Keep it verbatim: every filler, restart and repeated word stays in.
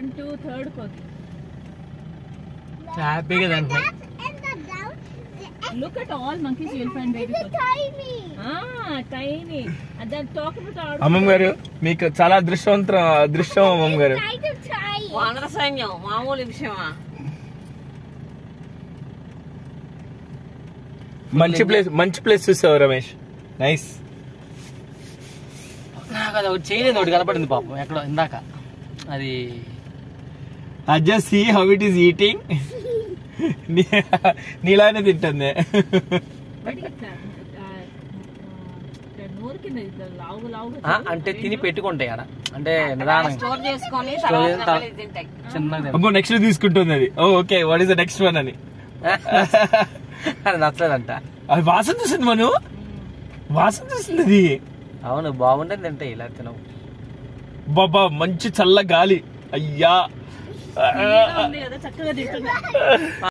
One two third కోతి. హ్యాపీగా దాంట్లో. Look at all monkeys you will find baby kothi. Tiny. Ah, tiny. And then talk about. అమ్మమ్మ గారు మీకు చాలా అదృష్టవంతం అదృష్టం అమ్మమ్మ గారు. వానర సైన్యం మామూలు విషయమా? మంచి ప్లేస్ మంచి ప్లేస్ చూసావు రమేష్. నైస్. నాకు అది ఒకటి చేయలేదు, ఒకటి కనపడింది పాపం ఎక్కడో ఇందాక. అది adjust see how it is eating. నీలానే తింటుంది. అంటే తిని పెట్టుకుంటాయి ఆడ, అంటే నిదానం స్టోర్ చేసుకొని తింటాయి. చిన్నగా నెక్స్ట్ తీసుకుంటుంది అది. Okay, what is the next one అని. అది నచ్చలేదంట. అది వాసన చూస్తుంది మను, వాసన చూస్తుంది అది. అవును, బాగుంటుంది తింటాయి, ఇలా తినవు. బాబా మంచి చల్ల గాలి. అయ్యా చక్కగా తింటున్నా.